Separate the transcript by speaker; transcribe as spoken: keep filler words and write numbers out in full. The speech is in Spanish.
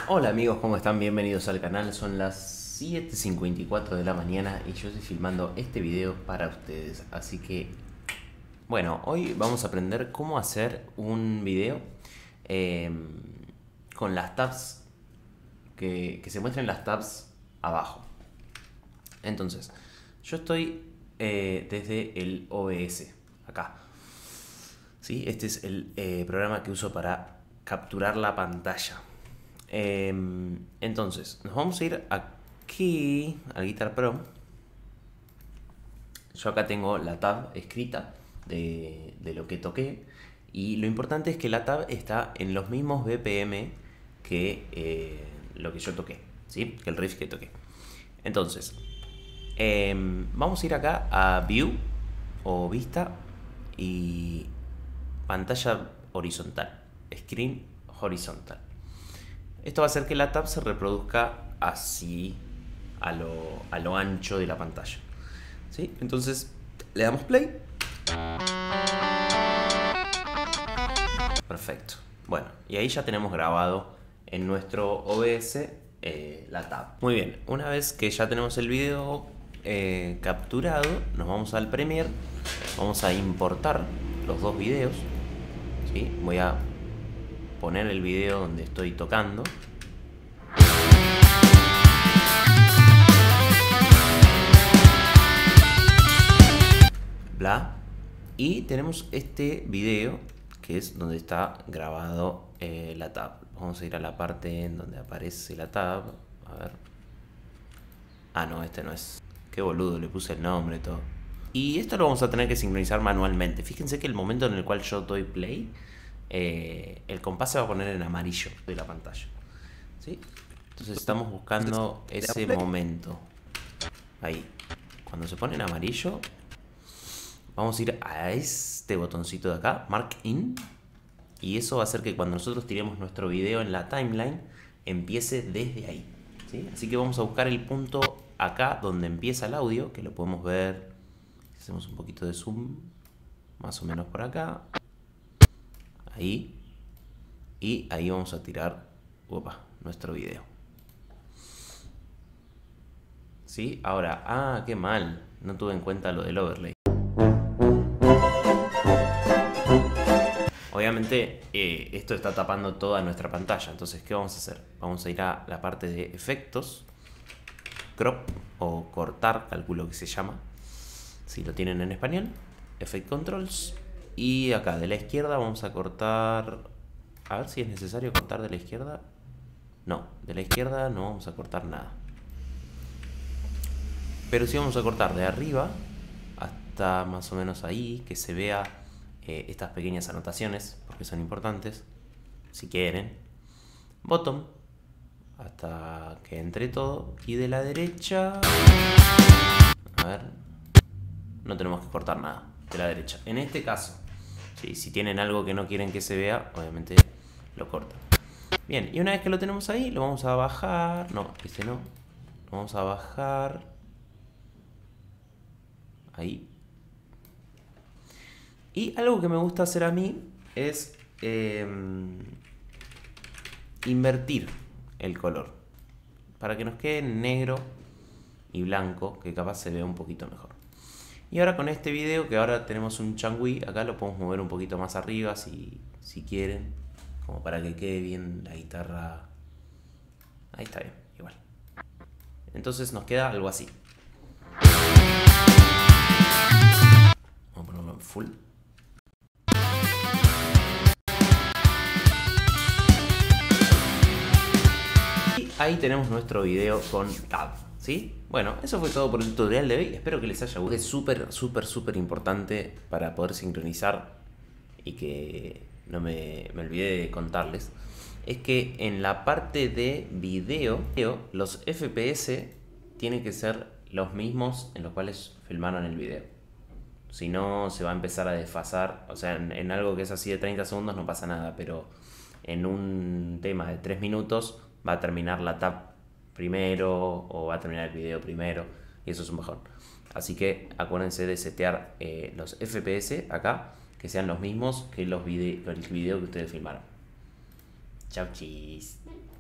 Speaker 1: Hola amigos, ¿cómo están? Bienvenidos al canal. Son las siete cincuenta y cuatro de la mañana y yo estoy filmando este video para ustedes. Así que, bueno, hoy vamos a aprender cómo hacer un video eh, con las tabs, que, que se muestren las tabs abajo. Entonces, yo estoy eh, desde el O B S, acá. ¿Sí? Este es el eh, programa que uso para capturar la pantalla. Eh, entonces, nos vamos a ir aquí al Guitar Pro. Yo acá tengo la tab escrita de, de lo que toqué. Y lo importante es que la tab está en los mismos B P M que eh, lo que yo toqué, ¿sí? Que el riff que toqué. Entonces, eh, vamos a ir acá a View o Vista y pantalla horizontal, Screen horizontal. Esto va a hacer que la tab se reproduzca así, a lo, a lo ancho de la pantalla, ¿sí? Entonces, le damos play. Perfecto. Bueno, y ahí ya tenemos grabado en nuestro O B S eh, la tab. Muy bien, una vez que ya tenemos el video eh, capturado, nos vamos al Premiere, vamos a importar los dos videos, ¿sí? Voy a poner el video donde estoy tocando. Bla. Y tenemos este video que es donde está grabado eh, la tab. Vamos a ir a la parte en donde aparece la tab. A ver. Ah, no, este no es. Qué boludo, le puse el nombre y todo. Y esto lo vamos a tener que sincronizar manualmente. Fíjense que el momento en el cual yo doy play, Eh, el compás se va a poner en amarillo de la pantalla, ¿sí? Entonces estamos buscando ese momento. Ahí. Cuando se pone en amarillo, vamos a ir a este botoncito de acá, Mark In. Y eso va a hacer que cuando nosotros tiremos nuestro video en la timeline, empiece desde ahí, ¿sí? Así que vamos a buscar el punto acá donde empieza el audio, que lo podemos ver. Hacemos un poquito de zoom, más o menos por acá. Ahí. Y ahí vamos a tirar opa, nuestro video. ¿Sí? Ahora, ah, qué mal. No tuve en cuenta lo del overlay. Obviamente eh, esto está tapando toda nuestra pantalla. Entonces, ¿qué vamos a hacer? Vamos a ir a la parte de efectos, crop o cortar, calculo que se llama, si lo tienen en español. Effect Controls. Y acá de la izquierda vamos a cortar. A ver si es necesario cortar de la izquierda. No, de la izquierda no vamos a cortar nada. Pero sí vamos a cortar de arriba hasta más o menos ahí, que se vea eh, estas pequeñas anotaciones, porque son importantes, si quieren. Bottom, hasta que entre todo. Y de la derecha, a ver, no tenemos que cortar nada de la derecha. En este caso, sí, si tienen algo que no quieren que se vea, obviamente lo cortan. Bien, y una vez que lo tenemos ahí, lo vamos a bajar. No, este no. Lo vamos a bajar. Ahí. Y algo que me gusta hacer a mí es eh, invertir el color, para que nos quede negro y blanco, que capaz se vea un poquito mejor. Y ahora con este video, que ahora tenemos un changui, acá lo podemos mover un poquito más arriba si, si quieren, como para que quede bien la guitarra. Ahí está bien, igual. Entonces nos queda algo así. Vamos a ponerlo en full. Y ahí tenemos nuestro video con tab, ¿sí? Bueno, eso fue todo por el tutorial de hoy. Espero que les haya gustado. Es súper, súper, súper importante para poder sincronizar y que no me, me olvidé de contarles. Es que en la parte de video, los F P S tienen que ser los mismos en los cuales filmaron el video. Si no, se va a empezar a desfasar. O sea, en, en algo que es así de treinta segundos no pasa nada, pero en un tema de tres minutos va a terminar la tab primero o va a terminar el video primero y eso es un bajón. Así que acuérdense de setear eh, los F P S acá, que sean los mismos que los vide el video que ustedes filmaron. Chau chis.